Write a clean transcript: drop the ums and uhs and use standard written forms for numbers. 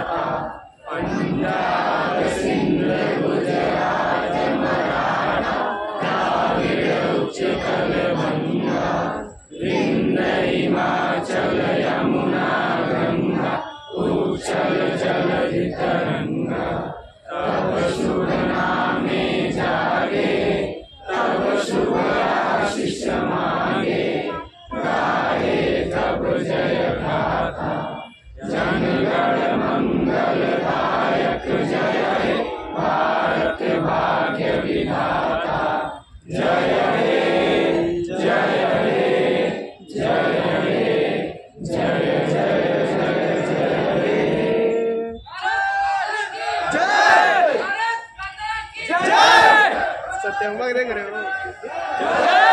गाथा। पंजाब सिंध गुजरात मराठा द्राविड़ उत्कल बंगा विंध्य हिमाचल यमुना गंगा उच्चल जलधि तरंगा। तब शुभ नामे जागे तब शुभ आशीष मांगे गाए तब जय गाथा। जनगण मंगलदायक जय हे भारत भाग्य विधाता। जय हे जय हे जय हे जय जय जय जय हे। जय सत्यम